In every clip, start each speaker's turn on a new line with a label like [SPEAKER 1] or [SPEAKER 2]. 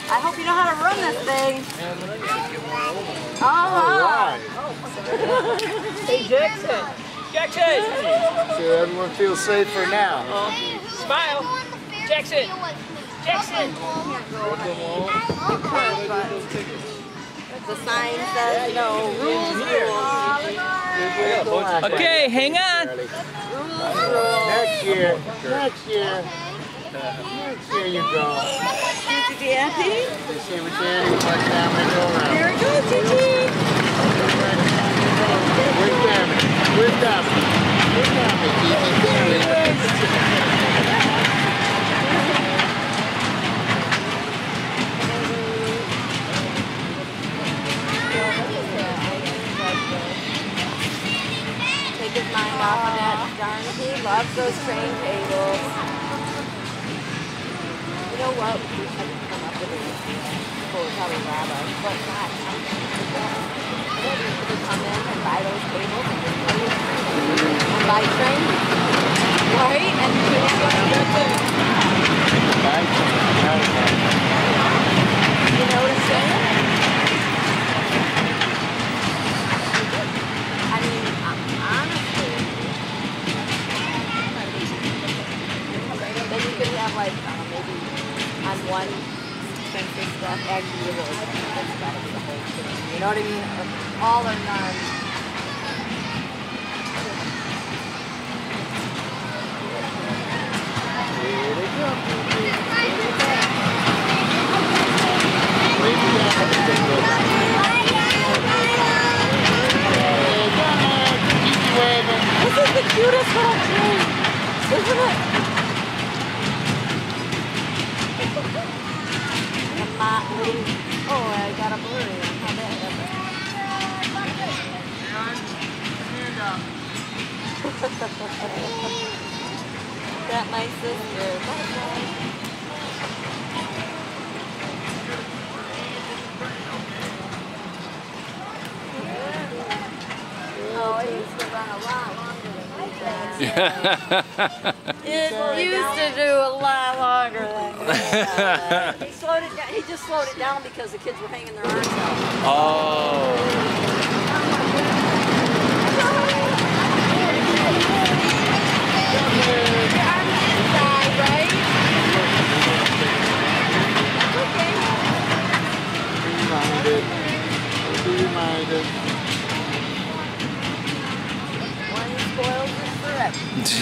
[SPEAKER 1] I hope you know how to run this thing.
[SPEAKER 2] Hey, Jackson. Jackson.
[SPEAKER 3] So everyone feels safer now.
[SPEAKER 2] Smile. Jackson. Jackson.
[SPEAKER 1] The sign says, no, rules.
[SPEAKER 2] Okay, hang on.
[SPEAKER 3] Next year. Next year. Next year you go.
[SPEAKER 1] Daddy.
[SPEAKER 3] They say with Daddy, watch down and go around.
[SPEAKER 1] There it goes, Gigi.
[SPEAKER 3] Where's Dammy? Where's Dammy? Where's Dammy? Gigi, Dammy.
[SPEAKER 1] Take his mind off of that darn. He loves those train tables. You know what? We should come up with a people would probably rob us. But God, we come in and buy those tables and just play with trains. And buy trains. Right? And you can have you know what I'm saying? I mean, honestly, then you could have like maybe on one expensive stuff, actually you really expensive stuff is the whole thing. You know what I mean? All or none.
[SPEAKER 3] Here they go.
[SPEAKER 1] This is the cutest little tree, isn't it? The Mott Lake. Oh, I got a blurry on how bad that is. That my sister. Bye-bye. Oh, it used to run a lot longer than that. It used to do a lot longer than that. He slowed it down. He just slowed it down because the kids were hanging their arms out.
[SPEAKER 2] Oh.
[SPEAKER 1] Your arms inside, right? That's okay.
[SPEAKER 3] Be reminded.
[SPEAKER 1] Spoils it forever.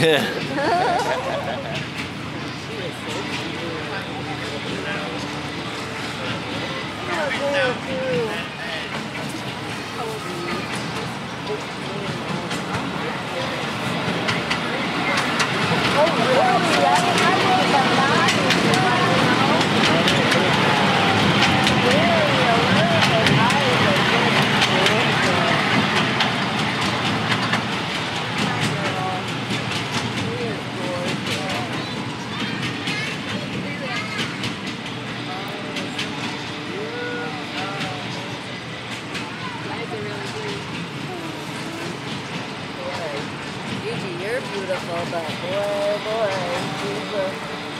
[SPEAKER 1] Oh, really? I would have not. Gigi, you're beautiful, but boy, Jesus.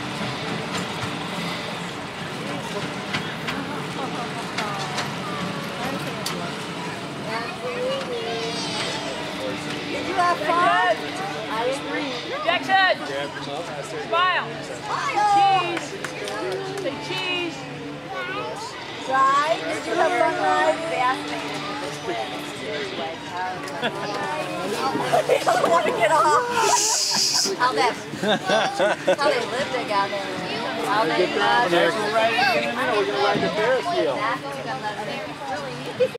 [SPEAKER 1] Did you have fun? I agree.
[SPEAKER 2] Jackson. Smile. Cheese. Say cheese.
[SPEAKER 1] Right? Did you have fun riding? Fascinated with this planet. I don't want to get off. How they live together. How they
[SPEAKER 3] We're going to ride the Ferris wheel.